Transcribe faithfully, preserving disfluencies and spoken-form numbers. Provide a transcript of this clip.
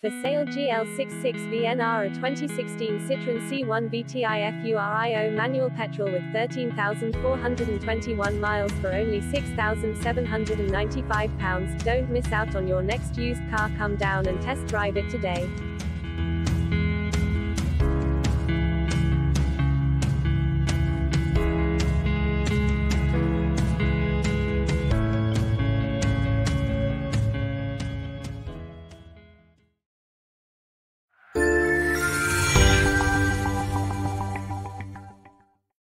For sale G L sixty-six V N R, a twenty sixteen Citroen C one V T I FURIO manual petrol with thirteen thousand four hundred twenty-one miles for only six thousand seven hundred ninety-five pounds. Don't miss out on your next used car. Come down and test drive it today.